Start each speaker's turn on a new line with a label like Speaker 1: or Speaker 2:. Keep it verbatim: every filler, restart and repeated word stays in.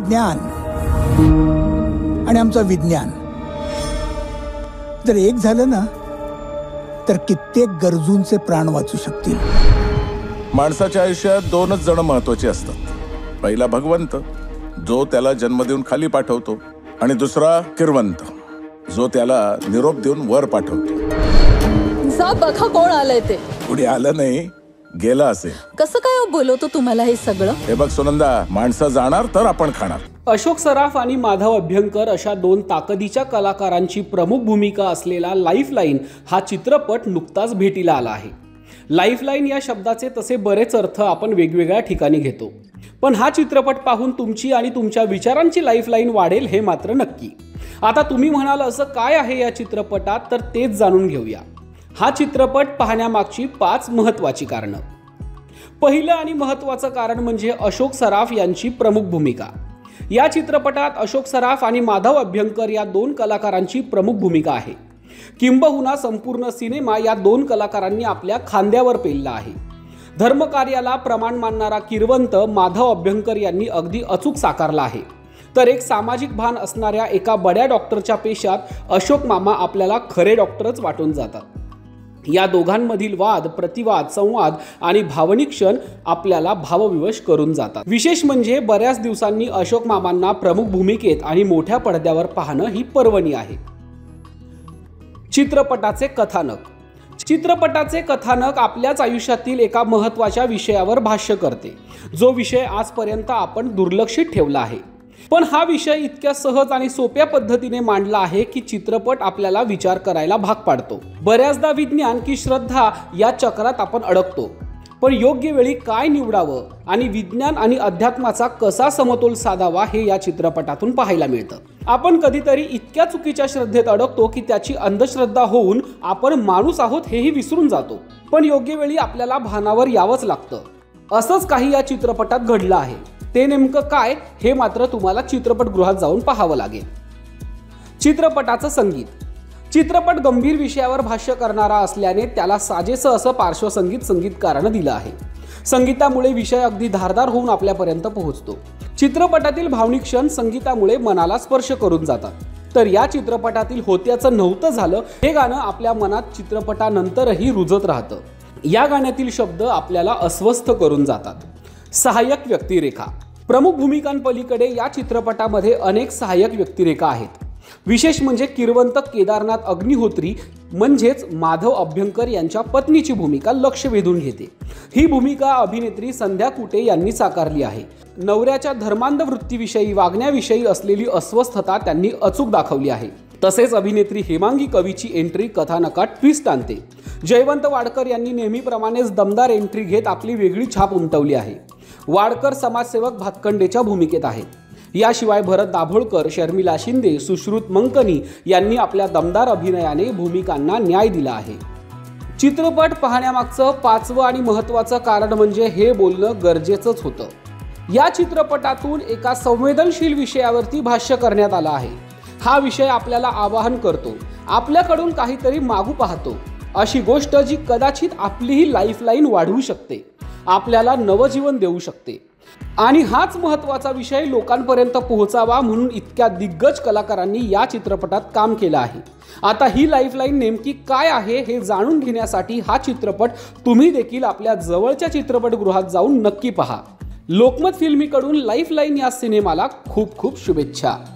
Speaker 1: ज्ञान आणि आमचं विज्ञान जर एक झालं ना तर कित्येक गरजूंचे प्राण वाचू शकतील.
Speaker 2: माणसाच्या आयुष्यात दोनच जण महत्वाचे असतात. पहिला भगवंत, जो त्याला जन्म देऊन खाली पाठवतो, आणि दुसरा किरवंत, जो त्याला निरोप देऊन वर पाठवतो.
Speaker 3: जा बघा कोण आलंय ते.
Speaker 2: कुणी आलं नाही, गेलं असेल.
Speaker 3: कसं काय बोलवतो तुम्हाला हे सगळं?
Speaker 2: हे बघ सुनंदा, माणसं जाणार तर आपण खाणार.
Speaker 4: अशोक सराफ आणि माधव अभ्यंकर अशा दोन ताकदीच्या कलाकारांची प्रमुख भूमिका असलेला लाईफलाईन हा चित्रपट नुकताच भेटीला आला आहे. लाईफलाईन या शब्दाचे तसे बरेच अर्थ आपण वेगवेगळ्या ठिकाणी घेतो, पण हा चित्रपट पाहून तुमची आणि तुमच्या विचारांची लाईफलाईन वाढेल हे मात्र नक्की. आता तुम्ही म्हणाल असं काय आहे या चित्रपटात, तर तेच जाणून घेऊया. हा चित्रपट पाहण्यामागची पाच महत्त्वाची कारणं. पहिलं आणि महत्त्वाचं कारण म्हणजे अशोक सराफ यांची प्रमुख भूमिका. या चित्रपटात अशोक सराफ आणि माधव अभ्यंकर या दोन कलाकारांची प्रमुख भूमिका आहे. किंबहुना संपूर्ण सिनेमा या दोन कलाकारांनी आपल्या खांद्यावर पेलला आहे. धर्मकार्याला प्रमाण मानणारा किरवंत माधव अभ्यंकर यांनी अगदी अचूक साकारला आहे, तर एक सामाजिक भान असणाऱ्या एका बड्या डॉक्टरच्या पेशात अशोक मामा आपल्याला खरे डॉक्टरच वाटून जातात. या दोघांमधील वाद, प्रतिवाद, संवाद आणि भावनिक क्षण आपल्याला भावविवश करून जातात. विशेष म्हणजे बऱ्याच दिवसांनी अशोक मामांना प्रमुख भूमिकेत आणि मोठ्या पडद्यावर पाहणं ही पर्वणी आहे. चित्रपटाचे कथानक. चित्रपटाचे कथानक आपल्याच आयुष्यातील एका महत्त्वाच्या विषयावर भाष्य करते, जो विषय आजपर्यंत आपण दुर्लक्षित ठेवला आहे. पण हा विषय इतक्या सहज आणि सोप्या पद्धतीने मांडला आहे की चित्रपट आपल्याला विचार करायला भाग पाडतो. बऱ्याचदा विज्ञान की श्रद्धा या चक्रात आपण अडकतो, पण योग्य वेळी काय निवडावं आणि विज्ञान आणि अध्यात्माचा कसा समतोल साधावा हे या चित्रपटातून पाहायला मिळतं. आपण कधीतरी इतक्या चुकीच्या श्रद्धेत अडकतो की त्याची अंधश्रद्धा होऊन आपण माणूस आहोत हेही विसरून जातो. पण योग्य वेळी आपल्याला भानावर यावंच लागतं. असंच काही या चित्रपटात घडलं आहे. ते नेमकं काय हे मात्र तुम्हाला चित्रपटगृहात जाऊन पाहावं लागेल. चित्रपटाचं संगीत. चित्रपट गंभीर विषयावर भाष्य करणारा असल्याने त्याला साजेसं असं पार्श्वसंगीत संगीतकारानं दिलं आहे. संगीतामुळे विषय अगदी धारदार होऊन आपल्यापर्यंत पोहोचतो. चित्रपटातील भावनिक क्षण संगीतामुळे मनाला स्पर्श करून जातात. तर या चित्रपटातील होत्याचं नव्हतं झालं हे गाणं आपल्या मनात चित्रपटानंतरही रुजत राहतं. या गाण्यातील शब्द आपल्याला अस्वस्थ करून जातात. सहाय्यक व्यक्तिरेखा. प्रमुख भूमिकांपलीकडे या चित्रपटामध्ये अनेक सहाय्यक व्यक्तिरेखा आहेत. विशेष म्हणजे किरवंत केदारनाथ अग्निहोत्री म्हणजेच माधव अभ्यंकर यांच्या पत्नीची भूमिका लक्ष वेधून घेते. ही भूमिका अभिनेत्री संध्या कुटे यांनी साकारली आहे. नवऱ्याच्या धर्मांध वृत्तीविषयी, वागण्याविषयी असलेली अस्वस्थता त्यांनी अचूक दाखवली आहे. तसेच अभिनेत्री हेमांगी कवीची एंट्री कथानकात ट्विस्ट आणते. जयवंत वाडकर यांनी नेहमीप्रमाणेच दमदार एंट्री घेत आपली वेगळी छाप उमटवली आहे. वाडकर समाजसेवक भातखंडेच्या भूमिकेत आहेत. याशिवाय भरत दाभोळकर, शर्मिला शिंदे, सुश्रुत मंकनी यांनी आपल्या दमदार अभिनयाने भूमिकांना न्याय दिला आहे. चित्रपट पाहण्यामागचं पाचवं आणि महत्त्वाचं कारण म्हणजे हे बोलणं गरजेचंच होतं. या चित्रपटातून एका संवेदनशील विषयावरती भाष्य करण्यात आलं आहे. हा विषय आपल्याला आवाहन करतो, आपल्याकडून काहीतरी मागू पाहतो, अशी गोष्ट जी कदाचित आपलीही लाईफलाईन वाढवू शकते, आपल्याला नवजीवन देऊ शकते. आणि हाच महत्त्वाचा विषय लोकांपर्यंत पोहोचावा म्हणून इतक्या दिग्गज कलाकारांनी या चित्रपटात काम केलं आहे. आता ही लाईफलाईन नेमकी काय आहे हे जाणून घेण्यासाठी हा चित्रपट तुम्ही देखील आपल्या जवळच्या चित्रपटगृहात जाऊन नक्की पहा. लोकमत फिल्मीकडून लाईफलाईन या सिनेमाला खूप खूप शुभेच्छा.